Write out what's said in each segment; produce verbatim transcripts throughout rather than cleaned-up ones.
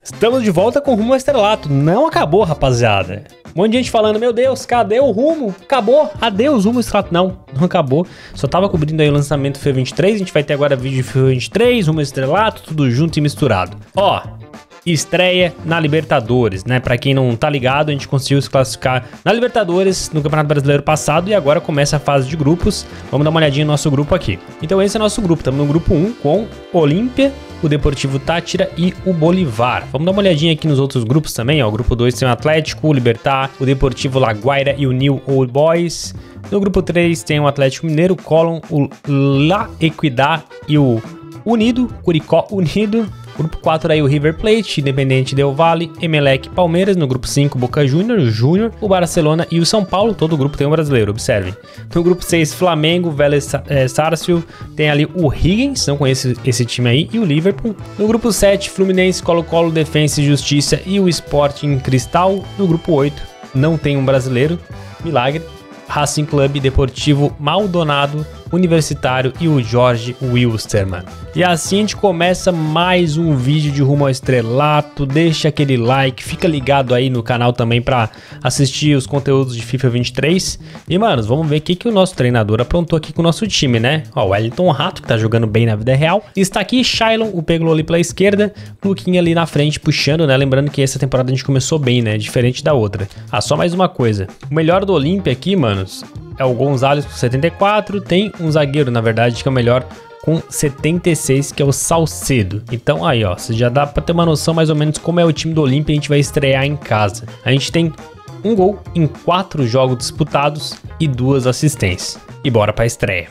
Estamos de volta com o Rumo ao Estrelato. Não acabou, rapaziada. Um monte de gente falando, meu Deus, cadê o Rumo? Acabou, adeus, Rumo ao Estrelato. Não, não acabou. Só tava cobrindo aí o lançamento do FIFA vinte e três. A gente vai ter agora vídeo de FIFA vinte e três, Rumo ao Estrelato, tudo junto e misturado. Ó, estreia na Libertadores, né? Pra quem não tá ligado, a gente conseguiu se classificar na Libertadores no Campeonato Brasileiro passado e agora começa a fase de grupos. Vamos dar uma olhadinha no nosso grupo aqui. Então esse é o nosso grupo, estamos no grupo um com Olímpia, o Deportivo Táchira e o Bolívar. Vamos dar uma olhadinha aqui nos outros grupos também, ó. O grupo dois tem o Atlético, o Libertad, o Deportivo La Guaira e o New Old Boys. No grupo três tem o Atlético Mineiro, o Colón, o La Equidad e o Unido, Curicó Unido. Grupo quatro aí o River Plate, Independente Del Valle, Emelec, Palmeiras. No grupo cinco, Boca Juniors, Júnior, o Barcelona e o São Paulo. Todo o grupo tem um brasileiro, observem. No grupo seis, Flamengo, Vélez é, Sarsfield. Tem ali o Higgins, não conheço esse time aí, e o Liverpool. No grupo sete, Fluminense, Colo-Colo, Defensa e Justiça e o Sporting Cristal. No grupo oito, não tem um brasileiro, milagre. Racing Club, Deportivo Maldonado, Universitário e o Jorge Wilstermann. E assim a gente começa mais um vídeo de Rumo ao Estrelato. Deixa aquele like, fica ligado aí no canal também para assistir os conteúdos de FIFA vinte e três. E manos, vamos ver o que, que o nosso treinador aprontou aqui com o nosso time, né? Ó, o Wellington Rato, que tá jogando bem na vida real. Está aqui Shailon, o Peglo ali pela esquerda, Luquinha ali na frente puxando, né? Lembrando que essa temporada a gente começou bem, né? Diferente da outra. Ah, só mais uma coisa. O melhor do Olímpia aqui, manos, é o Gonzalez com setenta e quatro. Tem um zagueiro, na verdade, que é o melhor com setenta e seis, que é o Salcedo. Então aí, ó, você já dá pra ter uma noção mais ou menos como é o time do Olímpia. A gente vai estrear em casa. A gente tem um gol em quatro jogos disputados e duas assistências. E bora pra estreia.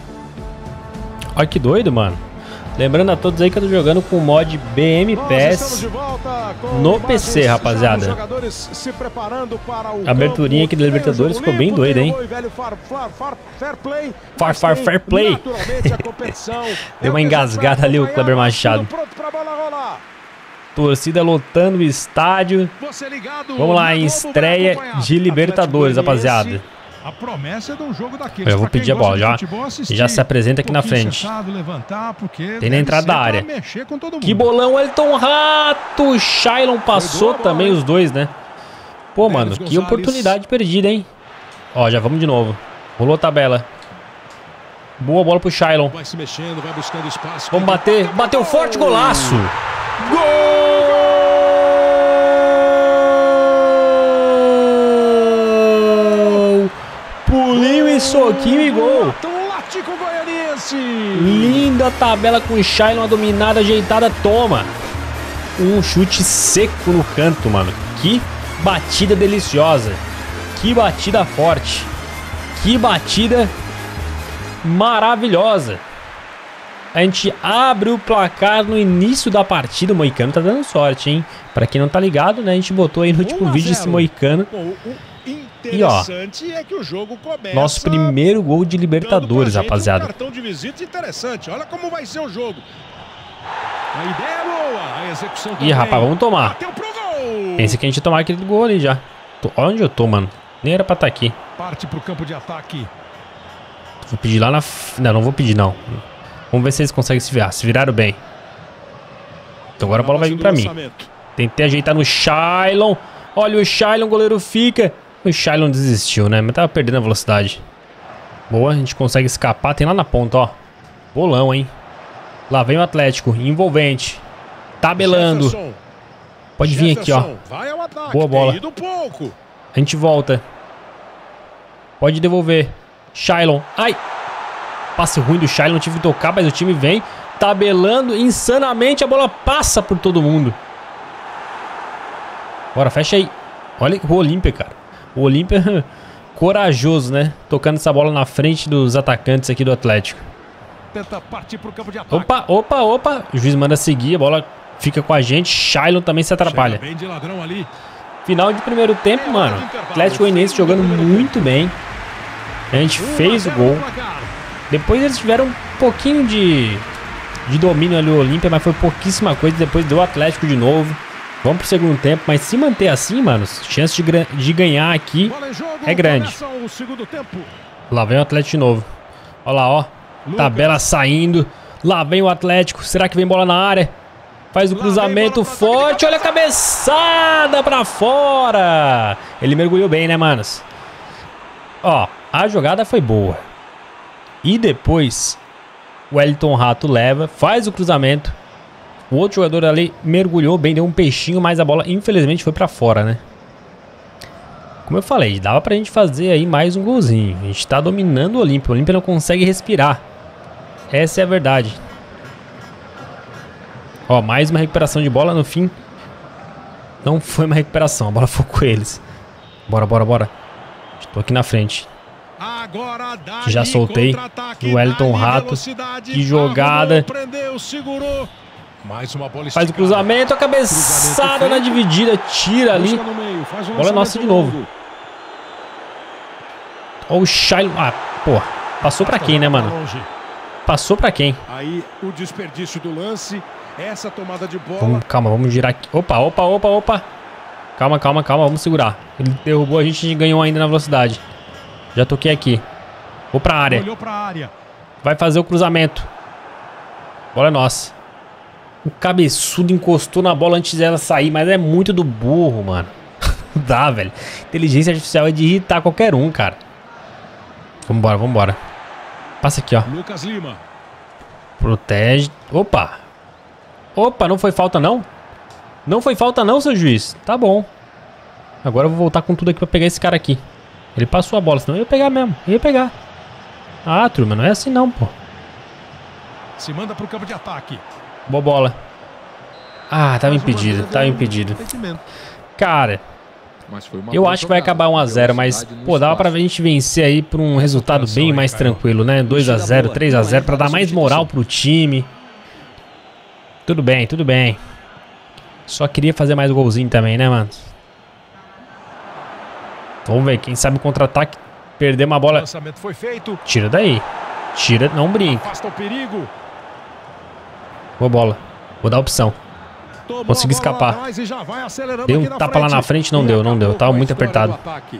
Olha que doido, mano. Lembrando a todos aí que eu tô jogando com o mod B M P S no P C, rapaziada. A aberturinha aqui da Libertadores ficou bem doida, hein? Far, far, fair play. Deu uma engasgada ali o Kleber Machado. Torcida lotando o estádio. Vamos lá, em estreia de Libertadores, rapaziada. A promessa é de um jogo daqueles. Eu vou pedir a bola, já, já se apresenta aqui na frente. Tem na entrada da área. Que bolão, Elton Rato! Shailon passou também os dois, né? Pô, mano, que oportunidade perdida, hein? Ó, já vamos de novo. Rolou a tabela. Boa bola pro Shailon. Vamos bater. Bateu forte, golaço! Gol! Pulinho e soquinho e gol. Linda tabela com o Shailon, uma dominada ajeitada, toma. Um chute seco no canto, mano. Que batida deliciosa. Que batida forte. Que batida maravilhosa. A gente abre o placar no início da partida. O Moicano tá dando sorte, hein? Pra quem não tá ligado, né? A gente botou aí no último vídeo esse Moicano. E ó, é que o jogo começa nosso primeiro gol de Libertadores, rapaziada. Um cartão de visita interessante. Olha como vai ser o jogo. A ideia é boa, a execução. Ih, rapaz, vamos tomar. Pensei que a gente ia tomar aquele gol ali já. Tô, onde eu tô, mano? Nem era pra estar aqui. Parte pro campo de ataque. Vou pedir lá na... Não, não vou pedir, não. Vamos ver se eles conseguem se virar. Se viraram bem. Então agora a bola vai vir pra mim. Tentei ajeitar no Shailon. Olha o Shailon, o goleiro fica. O Shailon desistiu, né? Mas tava perdendo a velocidade. Boa, a gente consegue escapar. Tem lá na ponta, ó. Bolão, hein? Lá vem o Atlético. Envolvente. Tabelando. Pode vir aqui, ó. Boa bola. A gente volta. Pode devolver. Shailon. Ai! Passe ruim do Shailon. Tive que tocar, mas o time vem. Tabelando insanamente. A bola passa por todo mundo. Bora, fecha aí. Olha o Olímpia, cara. O Olímpia corajoso, né? Tocando essa bola na frente dos atacantes aqui do Atlético. Tenta partir pro campo de ataque. Opa, opa, opa. O juiz manda seguir, a bola fica com a gente. Shailon também se atrapalha. Bem de ladrão ali. Final de primeiro tempo, mano. Atlético Goianiense jogando muito bem. A gente fez o gol. Depois eles tiveram um pouquinho de, de domínio ali o Olímpia, mas foi pouquíssima coisa. Depois deu o Atlético de novo. Vamos pro segundo tempo, mas se manter assim, mano, chance de, de ganhar aqui é grande. Lá vem o Atlético de novo. Olha lá, ó. Tabela saindo. Lá vem o Atlético. Será que vem bola na área? Faz o cruzamento forte. Olha a cabeçada pra fora. Ele mergulhou bem, né, manos? Ó, a jogada foi boa. E depois, o Wellington Rato leva, faz o cruzamento. O outro jogador ali mergulhou bem, deu um peixinho, mas a bola, infelizmente, foi pra fora, né? Como eu falei, dava pra gente fazer aí mais um golzinho. A gente tá dominando o Olímpia. O Olímpia não consegue respirar. Essa é a verdade. Ó, mais uma recuperação de bola no fim. Não foi uma recuperação, a bola foi com eles. Bora, bora, bora. Estou aqui na frente. Agora já soltei o Wellington Rato. Que jogada. Prendeu, segurou. Mais uma bola faz o cruzamento, a cabeçada na dividida. Tira ali. Um bola nossa de novo. Ó o Shailon. Ah, porra. Passou pra quem, né, mano? Passou pra quem? Aí o desperdício do lance. Essa tomada de bola. Vamos, calma, vamos girar aqui. Opa, opa, opa, opa. Calma, calma, calma. Vamos segurar. Ele derrubou, a gente ganhou ainda na velocidade. Já toquei aqui. Vou pra área. Olhou pra área. Vai fazer o cruzamento. Bola é nossa. O cabeçudo encostou na bola antes dela sair, mas é muito do burro, mano. Não dá, velho. Inteligência artificial é de irritar qualquer um, cara. Vambora, vambora. Passa aqui, ó. Lucas Lima. Protege. Opa. Opa, não foi falta, não? Não foi falta, não, seu juiz. Tá bom. Agora eu vou voltar com tudo aqui pra pegar esse cara aqui. Ele passou a bola, senão eu ia pegar mesmo. Eu ia pegar. Ah, turma, não é assim não, pô. Se manda pro campo de ataque. Boa bola. Ah, tava impedido, tava impedido. Cara, eu acho que vai acabar um a zero, mas, pô, dava pra gente vencer aí por um resultado bem mais tranquilo, né? dois a zero, três a zero, pra dar mais moral pro time. Tudo bem, tudo bem. Só queria fazer mais golzinho também, né, mano? Vamos ver, quem sabe contra-ataque, perder uma bola. Tira daí. Tira, não brinca. Boa bola. Vou dar opção. Consegui escapar. Deu um tapa lá na frente, não deu, não deu. Tava muito apertado.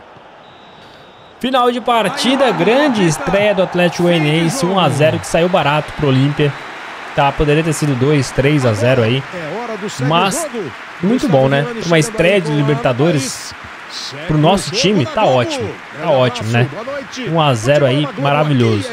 Final de partida, grande estreia do Atlético Goianiense, um a zero, que saiu barato pro Olímpia. Tá, poderia ter sido dois, três a zero aí. Mas, muito bom, né? Uma estreia de Libertadores pro nosso time, tá ótimo. Tá ótimo, né? um a zero aí, maravilhoso.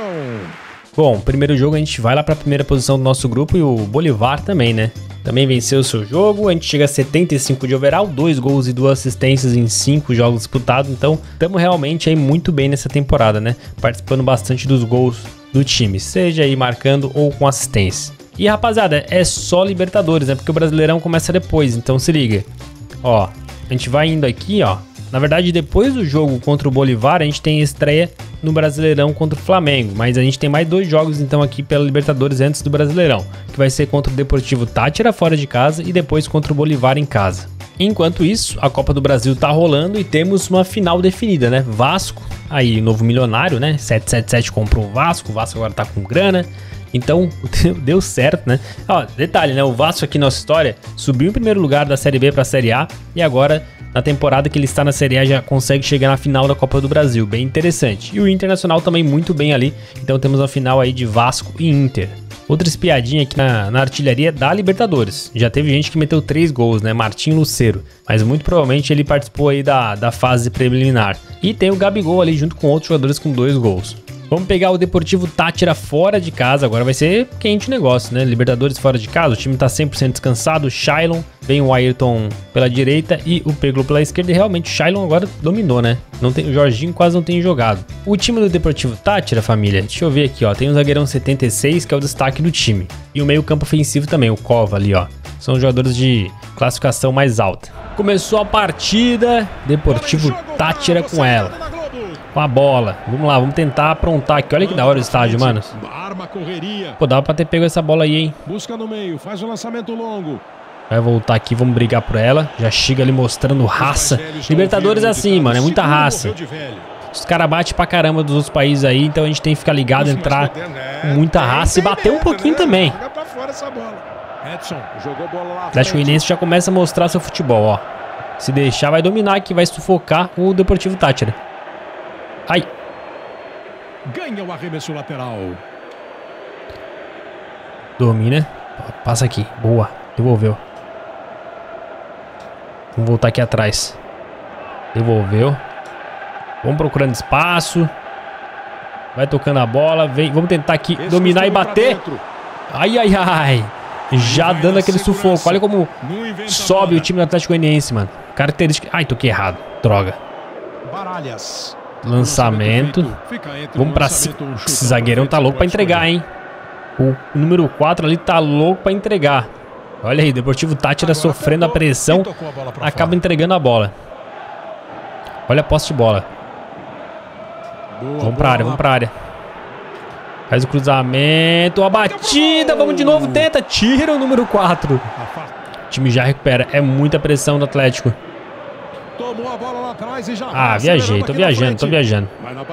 Bom, primeiro jogo a gente vai lá pra primeira posição do nosso grupo e o Bolívar também, né? Também venceu o seu jogo, a gente chega a setenta e cinco de overall, dois gols e duas assistências em cinco jogos disputados. Então, estamos realmente aí muito bem nessa temporada, né? Participando bastante dos gols do time, seja aí marcando ou com assistência. E rapaziada, é só Libertadores, né? Porque o Brasileirão começa depois, então se liga. Ó, a gente vai indo aqui, ó. Na verdade, depois do jogo contra o Bolívar, a gente tem estreia no Brasileirão contra o Flamengo. Mas a gente tem mais dois jogos, então, aqui pela Libertadores antes do Brasileirão. Que vai ser contra o Deportivo Táchira fora de casa e depois contra o Bolívar em casa. Enquanto isso, a Copa do Brasil tá rolando e temos uma final definida, né? Vasco, aí, novo milionário, né? sete sete sete comprou o Vasco, o Vasco agora tá com grana. Então, deu certo, né? Ó, detalhe, né? O Vasco aqui na nossa história subiu em primeiro lugar da Série B para a Série A e agora, na temporada que ele está na Série A, já consegue chegar na final da Copa do Brasil. Bem interessante. E o Internacional também muito bem ali. Então temos uma final aí de Vasco e Inter. Outra espiadinha aqui na, na artilharia da Libertadores. Já teve gente que meteu três gols, né? Martim Lucero. Mas muito provavelmente ele participou aí da, da fase preliminar. E tem o Gabigol ali junto com outros jogadores com dois gols. Vamos pegar o Deportivo Táchira fora de casa. Agora vai ser quente o negócio, né? Libertadores fora de casa. O time tá cem por cento descansado. O Shailon, vem o Ayrton pela direita e o Peglo pela esquerda. E realmente o Shailon agora dominou, né? Não tem, o Jorginho quase não tem jogado. O time do Deportivo Táchira, família, deixa eu ver aqui, ó. Tem o zagueirão setenta e seis, que é o destaque do time. E o meio campo ofensivo também, o Cova ali, ó. São jogadores de classificação mais alta. Começou a partida. Deportivo Táchira com ela. Com a bola. Vamos lá, vamos tentar aprontar aqui. Olha que da hora o estádio, mano. Pô, dava pra ter pego essa bola aí, hein? Busca no meio, faz o lançamento longo. Vai voltar aqui, vamos brigar por ela. Já chega ali mostrando raça. Libertadores é assim, mano, é muita raça. Os caras batem pra caramba dos outros países aí, então a gente tem que ficar ligado, entrar com muita raça e bater um pouquinho também. O Atlético Goianiense já começa a mostrar seu futebol, ó. Se deixar, vai dominar aqui, vai sufocar o Deportivo Táchira. Ai. Ganha o arremesso lateral. Domina. Passa aqui. Boa. Devolveu. Vamos voltar aqui atrás. Devolveu. Vamos procurando espaço. Vai tocando a bola. Vem. Vamos tentar aqui dominar e bater. Ai, ai, ai. Já dando aquele sufoco. Olha como sobe o time do Atlético Goianiense, mano. Característica. Ai, toquei errado. Droga. Lançamento. Vamos pra cima. Esse zagueirão tá louco pra entregar, hein? O número quatro ali tá louco pra entregar. Olha aí, Deportivo Táchira sofrendo a pressão. Acaba entregando a bola. Olha a posse de bola. Vamos pra área, vamos pra área. Faz o cruzamento, a batida, vamos de novo, tenta, tira o número quatro. O time já recupera, é muita pressão do Atlético. Ah, viajei, tô viajando, tô viajando.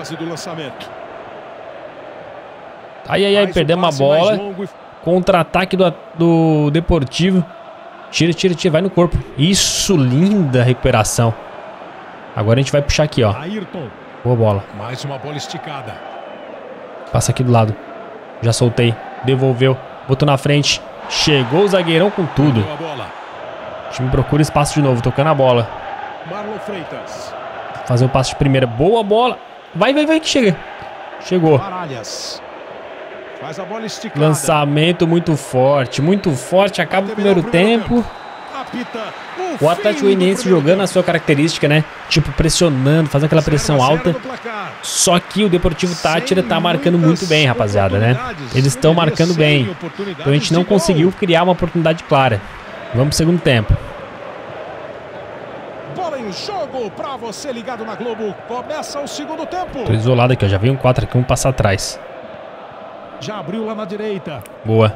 Ai, ai, ai, perdemos a bola. Contra-ataque do, do Deportivo. Tira, tira, tira, vai no corpo. Isso, linda recuperação. Agora a gente vai puxar aqui, ó. Boa bola. Mais uma bola esticada. Passa aqui do lado. Já soltei. Devolveu. Botou na frente. Chegou o zagueirão com tudo. O time procura espaço de novo. Tocando a bola. Fazer o passe de primeira. Boa bola. Vai, vai, vai que chega. Chegou. Faz a bola esticada. Lançamento muito forte. Muito forte. Acaba o primeiro tempo. O Atlético Goianiense jogando a sua característica, né? Tipo, pressionando, fazendo aquela pressão alta. Só que o Deportivo Táchira tá marcando muito bem, rapaziada, né? Eles estão marcando bem. Então a gente não conseguiu criar uma oportunidade clara. Vamos pro segundo tempo. Bola em jogo pra você ligado na Globo. Começa o segundo tempo. Tô isolado aqui, ó. Já veio um quatro aqui, vamos passar atrás. Já abriu lá na direita. Boa.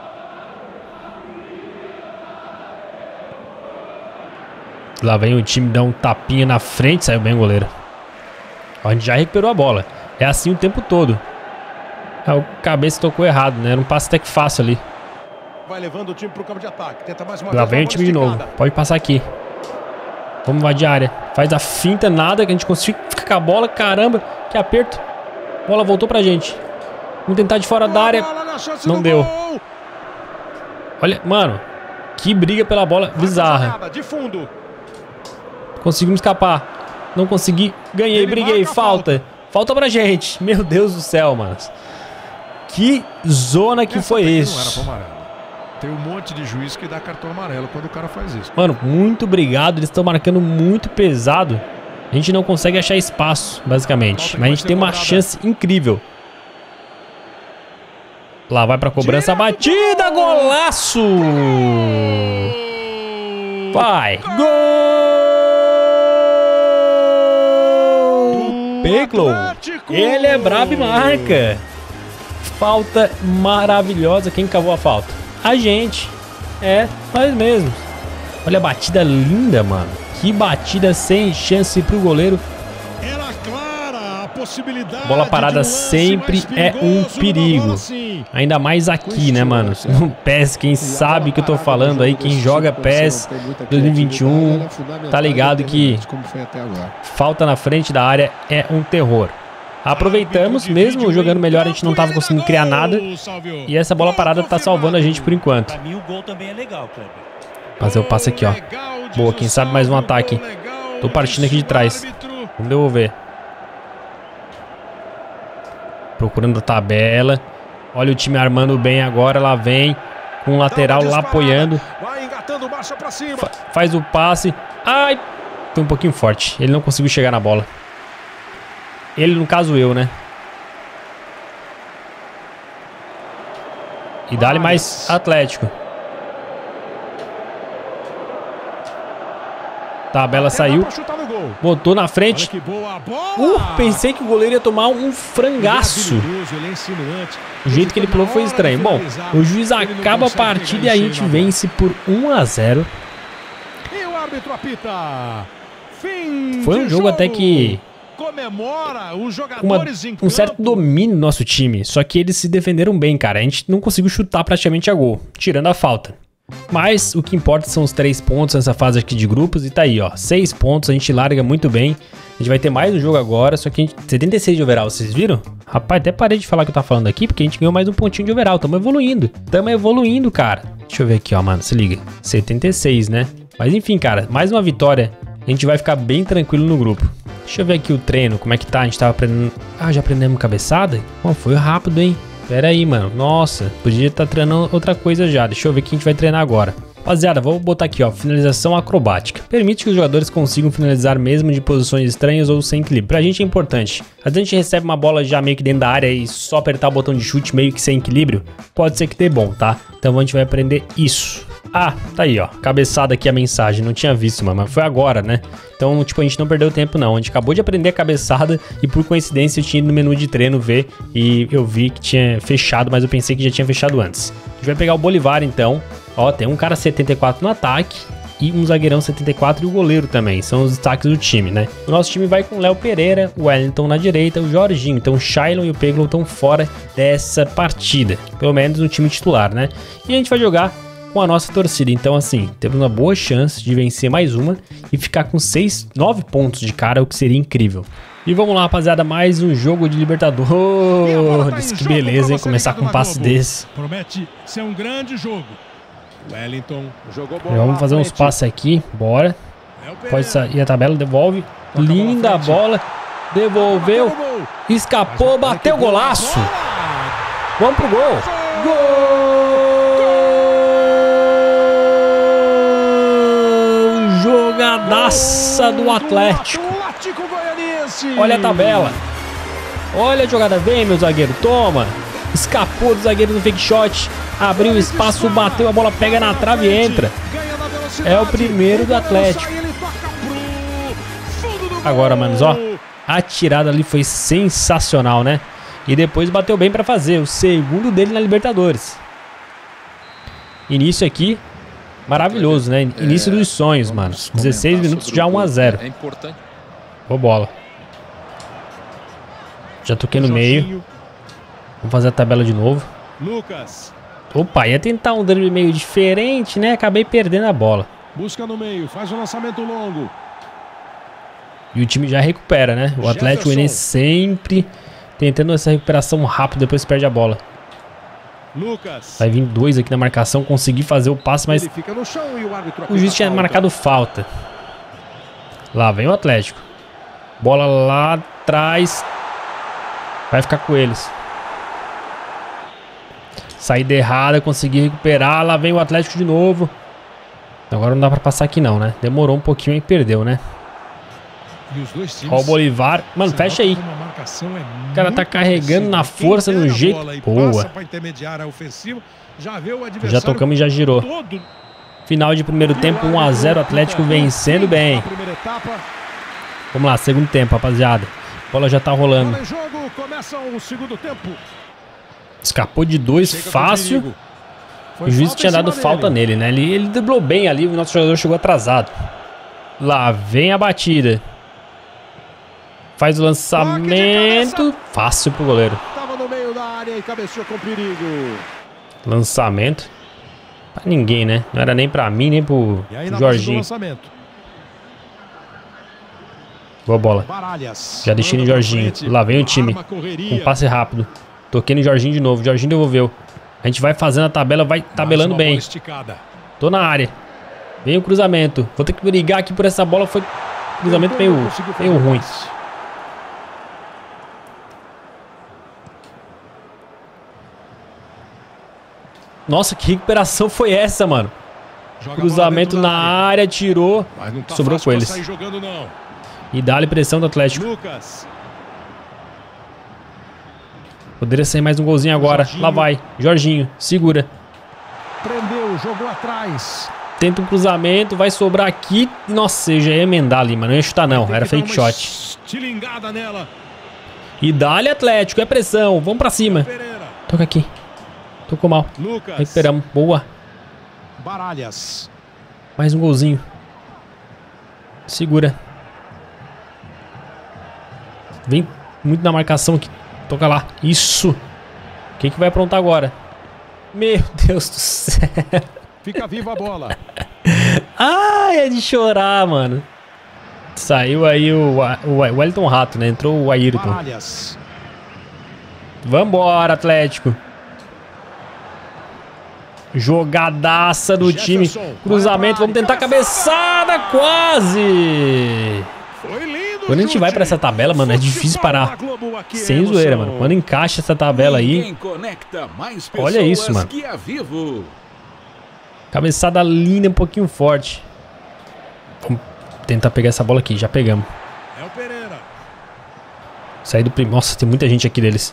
Lá vem o time dar um tapinha na frente. Saiu bem o goleiro. A gente já recuperou a bola. É assim o tempo todo. Ah, o cabeça tocou errado, né? Era um passe até que fácil ali. Vai levando o time pro campo de ataque. Tenta mais uma Lá vem o time de novo. Pode passar aqui. Vamos invadir a área. Faz a finta, nada. Que a gente consiga ficar com a bola. Caramba, que aperto. A bola voltou pra gente. Vamos tentar de fora da área. Não deu. Olha, mano. Que briga pela bola bizarra. Conseguimos escapar. Não consegui. Ganhei, briguei. Falta. Falta pra gente. Meu Deus do céu, mano. Que zona que foi isso. Tem um monte de juiz que dá cartão amarelo quando o cara faz isso. Mano, muito obrigado. Eles estão marcando muito pesado. A gente não consegue achar espaço, basicamente. Mas a gente tem uma chance incrível. Lá vai pra cobrança. Batida, golaço! Vai. Gol! Peglow. Ele é brabo e marca. Falta maravilhosa. Quem cavou a falta? A gente. É, nós mesmos. Olha a batida linda, mano. Que batida sem chance pro goleiro. Era clara a possibilidade. Bola parada sempre é um perigo. Ainda mais aqui, né, mano? No P E S, quem sabe que eu tô falando aí, quem joga P E S dois mil e vinte e um, tá ligado que falta na frente da área é um terror. Aproveitamos, mesmo jogando melhor, a gente não tava conseguindo criar nada. E essa bola parada tá salvando a gente por enquanto. Fazer o passe aqui, ó. Boa, quem sabe mais um ataque. Tô partindo aqui de trás. Vamos devolver. Procurando a tabela. Olha o time armando bem agora. Lá vem. Com o lateral lá apoiando. Fa faz o passe. Ai! Foi um pouquinho forte. Ele não conseguiu chegar na bola. Ele, no caso, eu, né? E dá-lhe mais Atlético. Tabela saiu. Botou na frente. Uh, pensei que o goleiro ia tomar um frangaço. O jeito que ele pulou foi estranho. Bom, o juiz acaba a partida e a gente vence por um a zero. Foi um jogo até que uma, um certo domínio do nosso time. Só que eles se defenderam bem, cara. A gente não conseguiu chutar praticamente a gol, tirando a falta. Mas o que importa são os três pontos nessa fase aqui de grupos. E tá aí, ó, seis pontos, a gente larga muito bem. A gente vai ter mais um jogo agora, só que a gente... setenta e seis de overall, vocês viram? Rapaz, até parei de falar o que eu tava falando aqui, porque a gente ganhou mais um pontinho de overall. Tamo evoluindo, tamo evoluindo, cara. Deixa eu ver aqui, ó, mano. Se liga. setenta e seis, né? Mas enfim, cara. Mais uma vitória. A gente vai ficar bem tranquilo no grupo. Deixa eu ver aqui o treino. Como é que tá? A gente tava aprendendo... Ah, já aprendemos cabeçada? Pô, foi rápido, hein? Pera aí, mano. Nossa. Podia estar tá treinando outra coisa já. Deixa eu ver o que a gente vai treinar agora. Rapaziada, vou botar aqui, ó, finalização acrobática. Permite que os jogadores consigam finalizar mesmo de posições estranhas ou sem equilíbrio. Pra gente é importante. Às vezes a gente recebe uma bola já meio que dentro da área e só apertar o botão de chute meio que sem equilíbrio, pode ser que dê bom, tá? Então a gente vai aprender isso. Ah, tá aí, ó, cabeçada aqui a mensagem, não tinha visto, mano, mas foi agora, né? Então, tipo, a gente não perdeu tempo não, a gente acabou de aprender a cabeçada e por coincidência eu tinha ido no menu de treino ver e eu vi que tinha fechado, mas eu pensei que já tinha fechado antes. A gente vai pegar o Bolivar então, ó, tem um cara setenta e quatro no ataque e um zagueirão setenta e quatro e o goleiro também, são os destaques do time, né? O nosso time vai com o Léo Pereira, o Wellington na direita, o Jorginho, então o Shailon e o Peglo estão fora dessa partida, pelo menos no time titular, né? E a gente vai jogar com a nossa torcida, então assim, temos uma boa chance de vencer mais uma e ficar com seis, nove pontos de cara, o que seria incrível. E vamos lá, rapaziada, mais um jogo de Libertadores. Que beleza, hein, começar com um passe desse. Promete ser um grande jogo. Wellington jogou bola. Vamos fazer uns passes aqui, bora. Pode sair a tabela, devolve. Linda bola, devolveu, escapou, bateu golaço. Vamos pro gol. Gol! Jogadaça do Atlético. Olha a tabela. Olha a jogada. Vem, meu zagueiro. Toma. Escapou do zagueiro no fake shot. Abriu espaço, bateu. A bola pega na trave e entra. É o primeiro do Atlético. Agora, manos, ó. A tirada ali foi sensacional, né? E depois bateu bem pra fazer. O segundo dele na Libertadores. Início aqui. Maravilhoso, né? Início é, dos sonhos, mano. dezesseis minutos já um a zero. É importante. Boa bola. Já toquei no meio. Vamos fazer a tabela de novo. Lucas. Opa, ia tentar um drible meio diferente, né? Acabei perdendo a bola. Busca no meio, faz o lançamento longo. E o time já recupera, né? O Atlético Goianiense sempre tentando essa recuperação rápida, depois perde a bola. Lucas. Vai vir dois aqui na marcação, consegui fazer o passe, mas ele fica no chão e o árbitro o juiz tinha marcado falta. Lá vem o Atlético. Bola lá atrás. Vai ficar com eles. Saída errada, consegui recuperar. Lá vem o Atlético de novo. Agora não dá pra passar aqui não, né? Demorou um pouquinho e perdeu, né? E os dois times. Ó o Bolivar. Mano, fecha aí. O cara tá carregando na força, no jeito. Boa. Já tocamos e já girou. Final de primeiro tempo, um a zero. Atlético vencendo bem. Vamos lá, segundo tempo, rapaziada. A bola já tá rolando. Escapou de dois fácil. O juiz tinha dado falta nele, né? Ele, ele driblou bem ali. O nosso jogador chegou atrasado. Lá vem a batida. Faz o lançamento. Fácil pro goleiro. Tava no meio da área e cabeceou com perigo. Lançamento. Pra ninguém, né? Não era nem pra mim, nem pro Jorginho. Boa bola. Já deixei no Jorginho. Lá vem o time. Um passe rápido. Toquei no Jorginho de novo. Jorginho devolveu. A gente vai fazendo a tabela, vai tabelando bem. Tô na área. Vem o cruzamento. Vou ter que brigar aqui por essa bola. Foi cruzamento meio, meio ruim. Nossa, que recuperação foi essa, mano? Cruzamento na área, tirou. Sobrou com eles. E dá-lhe pressão do Atlético. Poderia sair mais um golzinho agora. Lá vai. Jorginho, segura. Prendeu, jogou atrás. Tenta um cruzamento, vai sobrar aqui. Nossa, eu já ia emendar ali, mano. Não ia chutar não, era fake shot. E dá-lhe Atlético, é pressão. Vamos pra cima. Toca aqui. Tocou mal. Recuperamos, boa. Baralhas. Mais um golzinho. Segura. Vem muito na marcação aqui. Toca lá. Isso. Quem que vai aprontar agora? Meu Deus do céu. Fica viva a bola. Ai, é de chorar, mano. Saiu aí o, o Wellington Rato, né? Entrou o Ayrton. Baralhas. Vambora, Atlético. Jogadaça do time. Cruzamento, vamos tentar cabeçada, quase. Quando a gente vai pra essa tabela, mano, é difícil parar. Sem zoeira, mano. Quando encaixa essa tabela aí, olha isso, mano. Cabeçada linda, um pouquinho forte. Vamos tentar pegar essa bola aqui, já pegamos. Sair do primeiro. Nossa, tem muita gente aqui deles.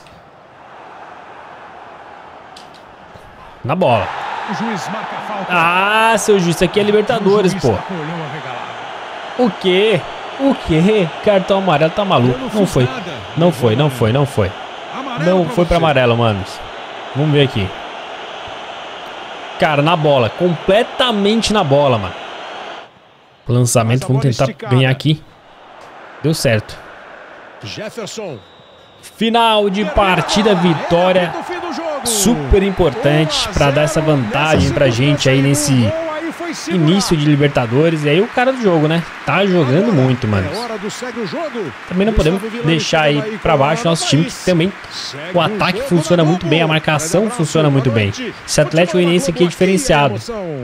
Na bola. Ah, seu juiz, isso aqui é Libertadores, pô. O quê? O quê? Cartão amarelo, tá maluco? Não foi. Não foi, não foi, não foi. Não foi pra amarelo, manos. Vamos ver aqui. Cara, na bola. Completamente na bola, mano. Lançamento, vamos tentar ganhar aqui. Deu certo. Jefferson. Final de partida, vitória. Super importante pra dar essa vantagem pra gente aí nesse início de Libertadores. E aí o cara do jogo, né? Tá jogando muito, mano. Também não podemos deixar aí pra baixo nosso time, que também o ataque funciona muito bem, a marcação funciona muito bem. Esse Atlético Goianiense aqui é diferenciado.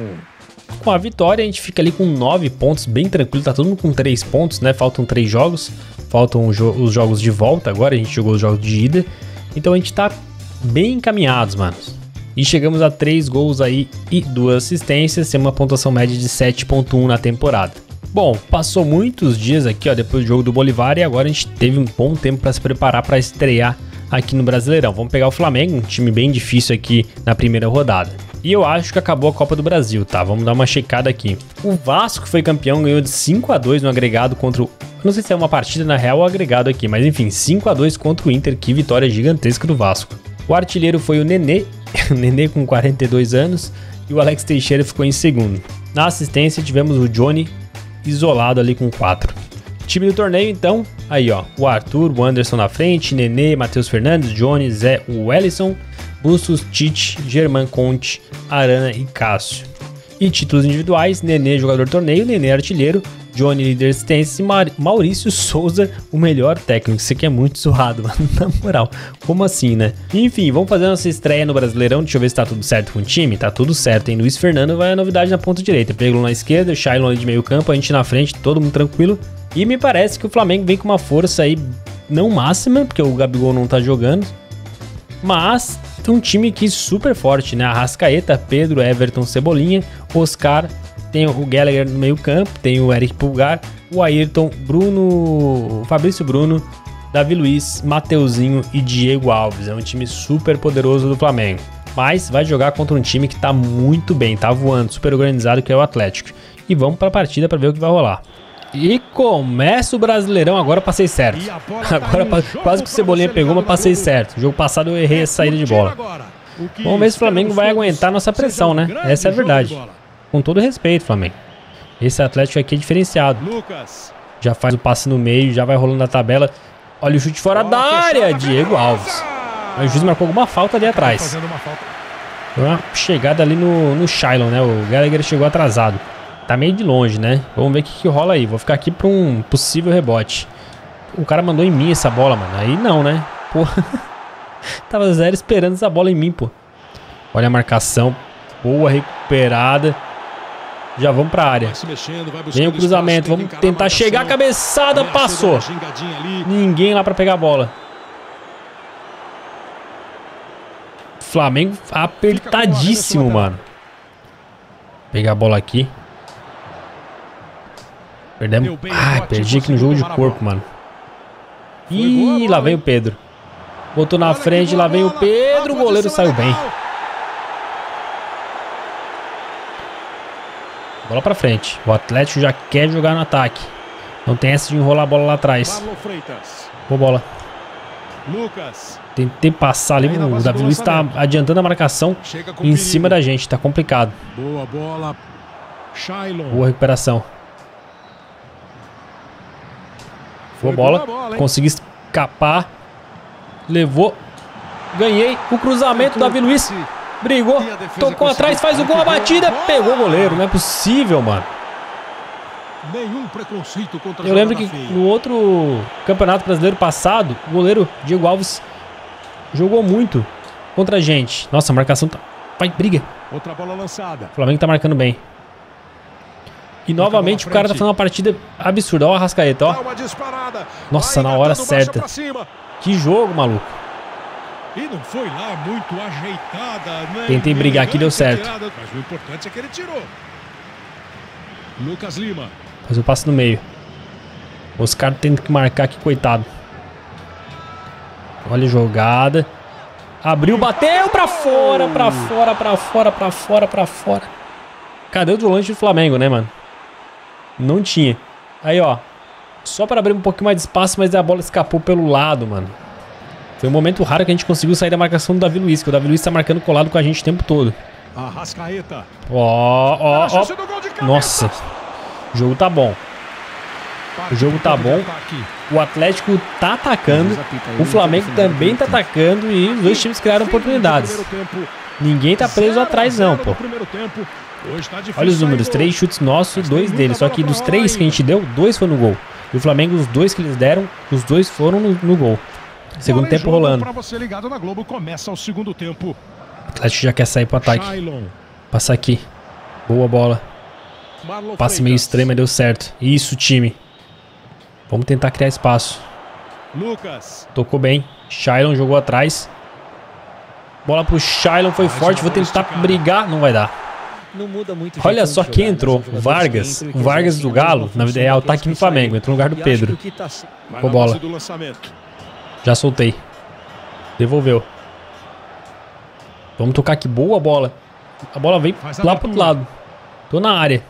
Com a vitória a gente fica ali com nove pontos, bem tranquilo. Tá todo mundo com três pontos, né? Faltam três jogos. Faltam os jogos de volta agora. A gente jogou os jogos de ida. Então a gente tá bem encaminhados, manos. E chegamos a três gols aí e duas assistências, tem uma pontuação média de sete ponto um na temporada. Bom, passou muitos dias aqui, ó, depois do jogo do Bolívar, e agora a gente teve um bom tempo para se preparar para estrear aqui no Brasileirão. Vamos pegar o Flamengo, um time bem difícil aqui na primeira rodada. E eu acho que acabou a Copa do Brasil, tá? Vamos dar uma checada aqui. O Vasco foi campeão, ganhou de cinco a dois no agregado contra o... Não sei se é uma partida na real ou agregado aqui, mas enfim, cinco a dois contra o Inter, que vitória gigantesca do Vasco. O artilheiro foi o Nenê, o Nenê com quarenta e dois anos, e o Alex Teixeira ficou em segundo. Na assistência tivemos o Johnny isolado ali com quatro. Time do torneio então, aí ó, o Arthur, o Anderson na frente, Nenê, Matheus Fernandes, Johnny, Zé, o Wellison, Bustos, Tite, Germán Conte, Arana e Cássio. E títulos individuais, Nenê jogador do torneio, Nenê artilheiro, Johnny líder assistência e Maurício Souza o melhor técnico. Isso aqui é muito zoado, mano, na moral. Como assim, né? Enfim, vamos fazer nossa estreia no Brasileirão. Deixa eu ver se tá tudo certo com o time. Tá tudo certo, hein? Luiz Fernando vai a novidade na ponta direita. Peglo na esquerda, Shailon ali de meio campo, a gente na frente, todo mundo tranquilo. E me parece que o Flamengo vem com uma força aí, não máxima, porque o Gabigol não tá jogando. Mas tem um time aqui super forte, né? Arrascaeta, Pedro, Everton, Cebolinha, Oscar... Tem o Gallagher no meio campo, tem o Eric Pulgar, o Ayrton, Bruno, Fabrício Bruno, Davi Luiz, Mateuzinho e Diego Alves. É um time super poderoso do Flamengo. Mas vai jogar contra um time que tá muito bem, tá voando, super organizado, que é o Atlético. E vamos pra partida pra ver o que vai rolar. E começa o Brasileirão, agora passei certo. Agora quase que o Cebolinha pegou, mas passei certo. No jogo passado eu errei a saída de bola. Vamos ver se o Flamengo vai aguentar nossa pressão, né? Essa é a verdade. Com todo respeito, Flamengo. Esse Atlético aqui é diferenciado. Já faz o passe no meio, já vai rolando na tabela. Olha o chute fora da área, Diego Alves. O juiz marcou alguma falta ali atrás. Foi uma chegada ali no, no Shailon, né? O Gallagher chegou atrasado. Tá meio de longe, né? Vamos ver o que, que rola aí. Vou ficar aqui para um possível rebote. O cara mandou em mim essa bola, mano. Aí não, né? Pô. Tava zero esperando essa bola em mim, pô. Olha a marcação. Boa recuperada. Já vamos pra área. Vem o cruzamento. Vamos tentar chegar. A cabeçada passou. Ninguém lá pra pegar a bola. Flamengo apertadíssimo, mano. Pegar a bola aqui. Perdemos. Ah, perdi aqui no jogo de corpo, mano. Ih, lá vem o Pedro. Botou na frente, lá vem o Pedro. O goleiro saiu bem. Bola pra frente. O Atlético já quer jogar no ataque. Não tem essa de enrolar a bola lá atrás. Boa bola. Tentei passar ali. O Davi Luiz tá adiantando a marcação em cima da gente. Tá complicado. Boa bola. Boa recuperação. Boa bola. Consegui escapar. Levou. Ganhei. O cruzamento. Davi Luiz brigou, tocou atrás, faz o gol, a batida, pegou o goleiro. Não é possível, mano. Eu lembro que no outro Campeonato Brasileiro passado, o goleiro Diego Alves jogou muito contra a gente. Nossa, a marcação tá... Vai, briga. Outra bola lançada. O Flamengo tá marcando bem. E novamente o cara tá fazendo uma partida absurda. Ó o Arrascaeta, ó. Nossa, na hora certa. Que jogo, maluco. E não foi lá muito ajeitada, né? Tentei brigar aqui, deu certo. Mas o importante é que ele tirou. Lucas Lima. Faz o passe no meio. Os caras tendo que marcar aqui, coitado. Olha a jogada. Abriu, bateu pra fora, pra fora, pra fora, pra fora, pra fora. Cadê o volante do Flamengo, né, mano? Não tinha. Aí, ó. Só para abrir um pouquinho mais de espaço, mas a bola escapou pelo lado, mano. Foi um momento raro que a gente conseguiu sair da marcação do Davi Luiz, que o Davi Luiz tá marcando colado com a gente o tempo todo. Arrascaeta. Ó, ó, ó. Nossa. O jogo tá bom. O jogo tá bom. O Atlético tá atacando. O Flamengo também tá atacando. E os dois times criaram oportunidades. Ninguém tá preso atrás, não, pô. Olha os números. Três chutes nossos, dois deles. Só que dos três que a gente deu, dois foram no gol. E o Flamengo, os dois que eles deram, os dois foram no, no gol. Segundo tempo rolando. O Atlético já quer sair pro ataque. Passa aqui. Boa bola. Passe meio estranho, mas deu certo. Isso, time. Vamos tentar criar espaço. Lucas. Tocou bem. Shailon jogou atrás. Bola pro Shailon, foi forte. Vou tentar brigar. Não vai dar. Não muda muito. Olha só quem entrou. O Vargas. O Vargas do Galo. Na vida real tá aqui no Flamengo. Entrou no lugar do Pedro. Com bola. Já soltei. Devolveu. Vamos tocar aqui. Boa bola. A bola veio lá pro outro lado. Tô na área.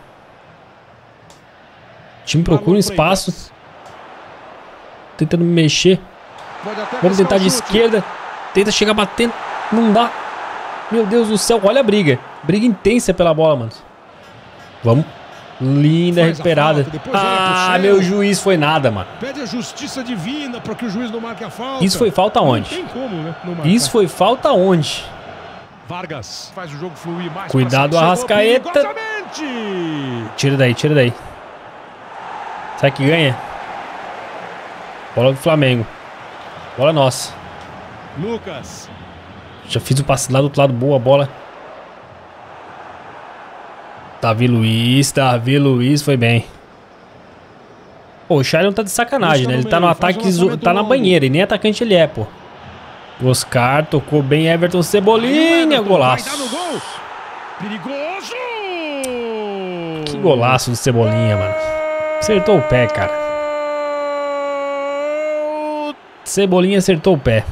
O time procura um espaço. Tentando me mexer. Vamos tentar de esquerda. Tenta chegar batendo. Não dá. Meu Deus do céu. Olha a briga. Briga intensa pela bola, mano. Vamos. Linda recuperada. Ah, meu juiz foi nada, mano. Pede a justiça divina para que o juiz não marque a falta. Isso foi falta onde? Não tem como, né? Isso foi falta onde? Vargas faz o jogo fluir mais. Cuidado, Arrascaeta. Tira daí, tira daí. Será que ganha? Bola do Flamengo. Bola nossa. Lucas. Já fiz o passe lá do outro lado. Boa bola. Davi Luiz, Davi Luiz foi bem. Pô, o Shailon tá de sacanagem, né? Ele tá no ataque, tá na banheira. E nem atacante ele é, pô. Oscar tocou bem. Everton Cebolinha. Golaço. Perigoso. Que golaço do Cebolinha, mano. Acertou o pé, cara. Cebolinha acertou o pé.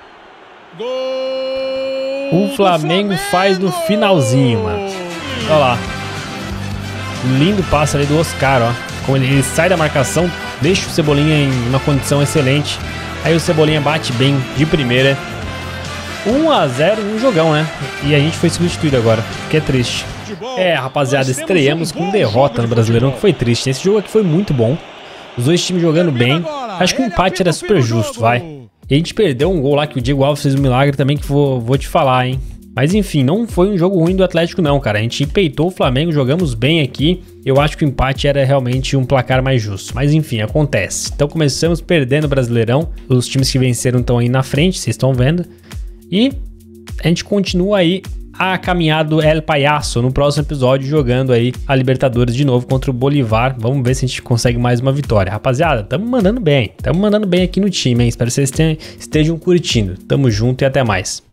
O Flamengo faz no finalzinho, mano. Olha lá. Lindo passe ali do Oscar, ó. Como ele, ele sai da marcação, deixa o Cebolinha em uma condição excelente. Aí o Cebolinha bate bem de primeira. um a zero, um jogão, né? E a gente foi substituído agora, que é triste. É, rapaziada, estreamos com derrota no Brasileirão, que foi triste. Esse jogo aqui foi muito bom. Os dois times jogando bem. Acho que o empate era super justo, vai. E a gente perdeu um gol lá que o Diego Alves fez um milagre também, que vou, vou te falar, hein. Mas enfim, não foi um jogo ruim do Atlético não, cara. A gente peitou o Flamengo, jogamos bem aqui. Eu acho que o empate era realmente um placar mais justo. Mas enfim, acontece. Então começamos perdendo o Brasileirão. Os times que venceram estão aí na frente, vocês estão vendo. E a gente continua aí a caminhada do El Payaso no próximo episódio, jogando aí a Libertadores de novo contra o Bolívar. Vamos ver se a gente consegue mais uma vitória. Rapaziada, tamo mandando bem. Tamo mandando bem aqui no time, hein? Espero que vocês estejam curtindo. Tamo junto e até mais.